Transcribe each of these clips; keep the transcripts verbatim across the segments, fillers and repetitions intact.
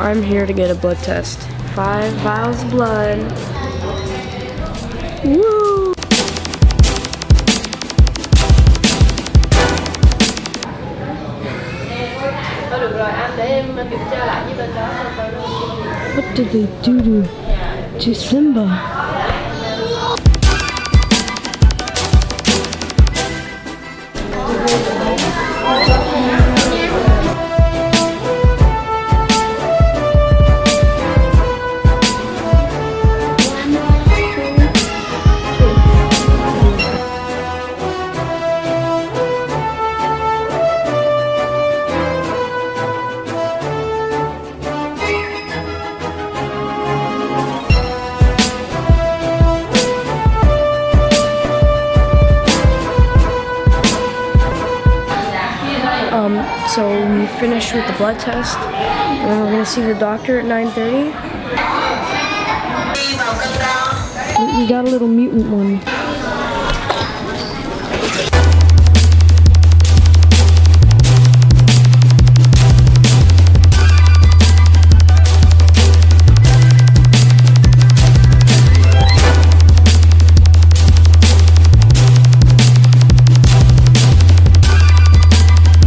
I'm here to get a blood test. Five vials of blood. Woo! What did they do to, to Simba? Um, so we finished with the blood test, and then we're gonna see the doctor at nine thirty. We got a little mutant one.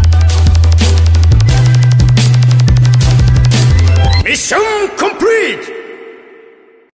Mission complete!